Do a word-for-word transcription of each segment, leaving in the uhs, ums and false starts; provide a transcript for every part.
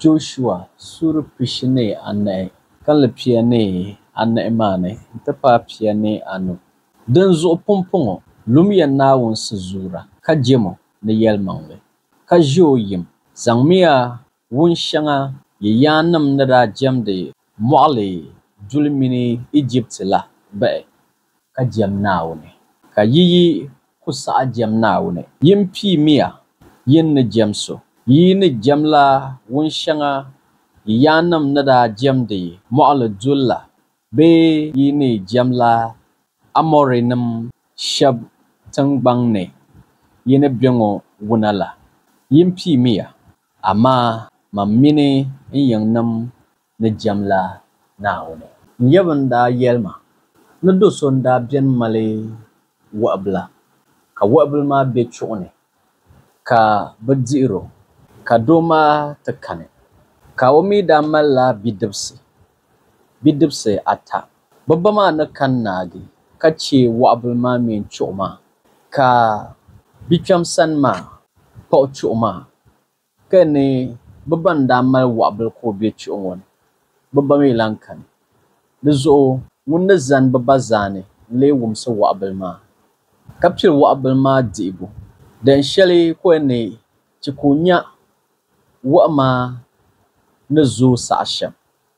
Joshua sura pishine anahi kan le piane anahi mane tapa piane anu dan zo pompongo lumya nawon suzura ka jemo ne yelmangle ka jo yim zangmiya wun shanga ye yanam nada jamde mo'ali julmini Egypt la ba ka jam nawone ka yiyi kusa jam nawone yim pi miya yin ne jamso yi ni jamla wun shanga yanam nada jamde mo'ala julla be yi ni jamla amorinam shab tangbang ne yini byengo wunala yimpi miya amma mamini yanam ne jamla naone nyabanda yelma no dosonda bien male wabla ka wabla ma be chone ka badiro ka doma takane ka wami da malla bidibsi bidibsi ata babba ma na kannagi kace wabul ma min choma ka bicham san ma po choma kane babban da mal wabul ko be chomon babba mi lankan nizo wunna zan babba zane le wumsa wabul ma kapil wabul ma dibu dan shali ko ne cikunya wa'ama na zo sa'asham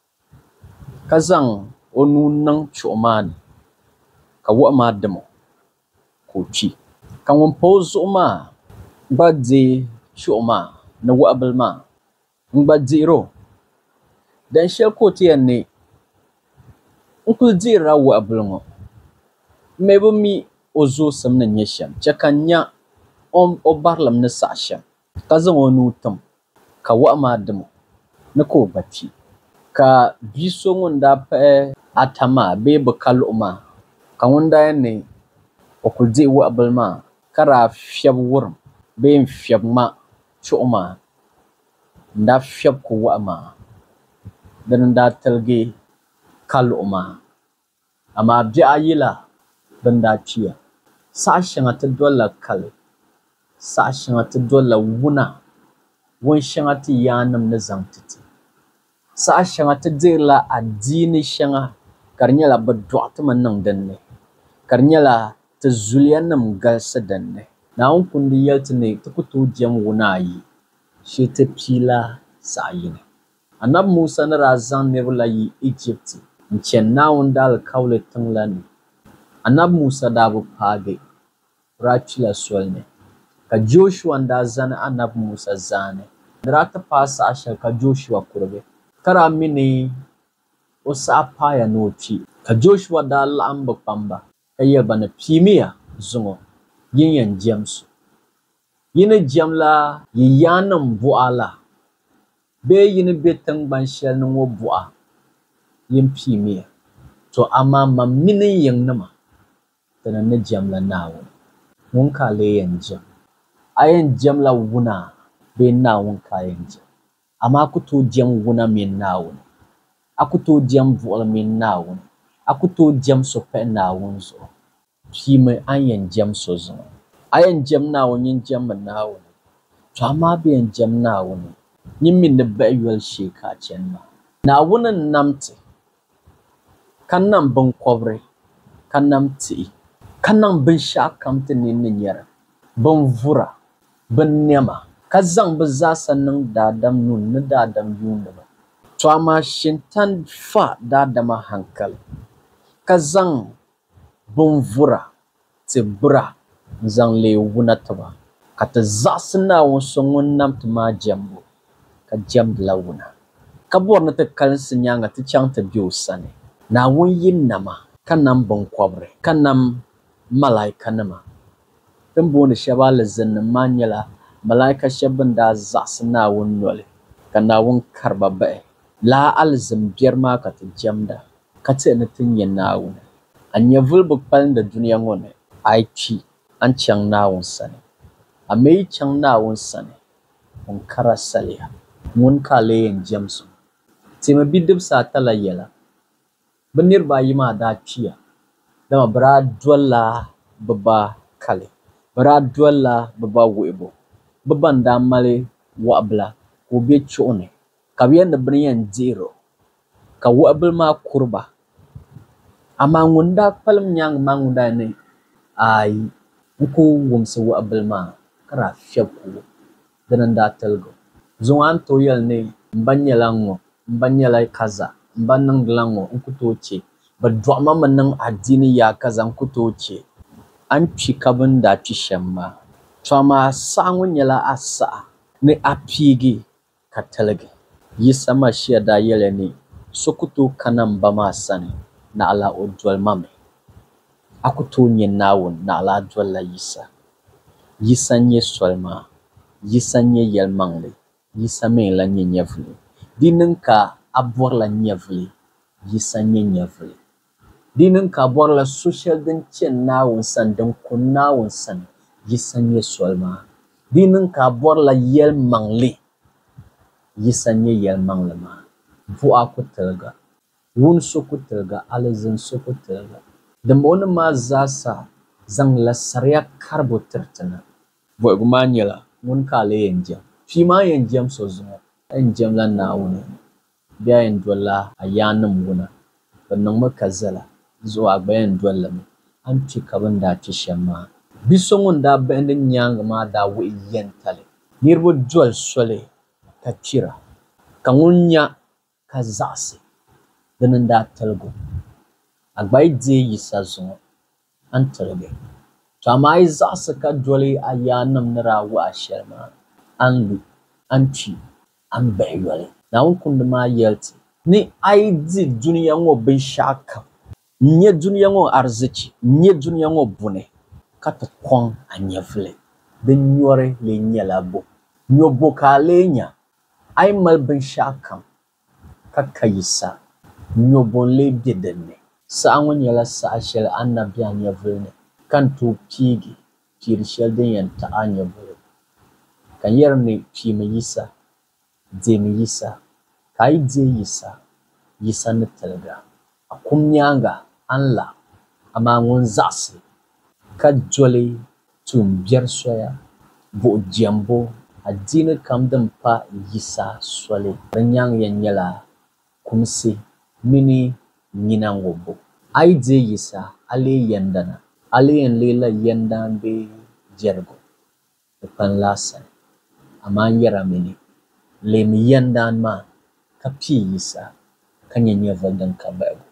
kazan onu nan chuman ka wa'ama damo ko ci kan won pozo ma badze chuma na wa'abal ma ngbadziro dan shel ko tiyan ne nkul dira wa'abal ngo mebo mi ozo sam na nyesham chakanya om obarlam na sa'asham kazan onu tam ka wa'ama damo na ko bati ka biso ngunda pa atama be bakal uma ka ngunda ne okuldi wa'abal ma kara fyab wurm be fyab ma chuma nda fyab ko wa'ama dan da talge kal uma amma bi ayila dan da ciya sashin ta dolla kal sashin ta dolla wuna won shanga ti yanam na zamtiti sa shanga ti dirla addini shanga karnyala badwata manang danne karnyala ta zuliyanam galsa danne na un kundi yaltine ta kutu jam wunayi shi ta pila sa yine anab Musa na razan ne wala yi Egypt ncen na un dal kawle tanglani anab Musa da bu page rachila solne ka Joshua nda zana anab Musa zane Nrata pasa asha ka Joshua kurbe kara mini o sa paya no chi ka Joshua da lamba pamba kaya bana pimiya zungo yin yan James yina jamla yiyanam buala be yina betang banshel no bua yin pimiya to amma mamini yang nama tana na jamla nawo mun ka le yan jam ayen jamla wuna be nawon kayan jam amma kuto jam wuna min nawon akuto jam vuol min nawon akuto jam so pe nawon so pime ayen jam so zo ayen jam nawon yin jam nawon to amma be jam nawon yin min da bayuwal sheka chen ma nawon namte kannan ban kobre kannam ti kannan bin shakamte nin nyara ban vura ban nema kazang baza nang dadam nun na dadam yunda ba to amma shintan fa dadama hankal kazang bonvura te bra zang le wunataba kata zasna won songon nam tma jambo ka jam lawuna kabor na te kalsin nyanga te chang te biosane na won yin nama kanam bon kwabre kanam malaika nama tambo ne shabala zanna manyala malaika shabban da zasna won nole kana won karba ba la alzam biyarma ka ta jamda ka ce na tinyen nawo anya vulbu pal da duniya ngone aichi an chang nawon sane amei chang nawon sane on karasalia mun kale yen jamsu tima bidib sa tala yela banir bayi ma da ciya dama bra dwalla baba kale bra dwalla baba webo baban da male wabla ko be chone ka bi yɛn bini yɛn dihiro ka wɔɣibili maa kuriba amaa ŋun daa kpalim nyaaŋa maa ŋun daa ni ayi n ku wumsi wɔɣibili maa ka daa fɛbi kubu dina n daa tiligi zuŋɔ a ni tooi yɛli ni m ba nyɛla ŋɔ m ba nyɛla kaza m ba niŋdila ŋɔ n ku tooi che bɛ dɔɣima mi niŋ adiini yaa kaza n ku tooi che a ni kpi ka bini daa kpi shɛm maa to amaa saɣa ŋɔ nyɛla a saɣa ni a piigi ka tiligi yisa Mashia daa yɛli ni so ku tooi kana m ba maa sani naɣila o dolima mi a ku tooi nya Naawuni naɣila a dolila yisa yisa nyɛ soli maa yisa nyɛ yɛlimaŋli yisa mi n-lan nyɛ nyɛvuli di niŋ ka a bɔrila nyɛvuli yisa nyɛ nyɛvuli di niŋ ka a bɔrila so shɛli din chani Naawuni sani din kuni Naawuni sani yisa nyɛ soli maa di niŋ ka a bɔrila yɛlimaŋli yisa nyɛ yɛlimaŋli maa buɣa ku tiliga wuni so ku tiliga alizin so ku tiliga dimbɔŋɔnim maa zaasa zaŋla sariya karibu tiriti na bɔhigu maa nyɛla ŋuni ka a lee yɛn jɛm kpii maa yɛn jɛm so zuŋɔ a yɛn jɛmla Naawuni bee a yɛn dolila a yaanim wuna bɛ niŋmi ka zala zuɣu a gba yɛn dolimi a ni kpi ka bɛn daa kpi shɛm maa bi so ŋun daa bahindi nyaaŋa maa daa wuhi yɛntali niriba doli soli ka kpira ka ŋun nya ka zaɣisi dini n daa tiligu a gba yi deei yisa zuŋɔ a ni tiligi to amaa a yi zaɣisi ka doli a yaanim ni daa wuhi a shɛli maa a ni lu a ni kpi a ni bahi yɔli Naawuni kundi maa yɛli ti ni a yi di duniya ŋɔ binshɛɣu kam n-nya duniya ŋɔ arziki n-nya duniya ŋɔ buni ka ti kɔŋ a nyɛvuli din nyɔri lee nyɛla bo nyɔbo ka a lee nya a yi mali binshɛɣu kam ka ka yisa nyɔbo n-lee be dinni saɣa ŋɔ nyɛla saɣa shɛli a ni na be a nyɛvuli ni ka ni tooi piigi piiri shɛli din yɛn taɣi a nyɛvuli ka n yɛri ni kpiimi yisa deemi yisa ka a yi deei yisa yisa ni tiliga a kum nyaaŋa a ni la amaa ŋun zaɣisi ka doli tuumbiɛri soya buɣujɛmbu adiini kam din pa yisa soli di nyaaŋa yɛn nyɛla kumsi mini nyina ŋɔbo a yi deei yisa a lee yɛnda na a lee yɛn leela yɛndaan bee jɛrigu di kpan laasani amaa n yɛrimi ni leemi yɛndaan maa ka pii yisa ka nya nyɛvuli din ka bahigu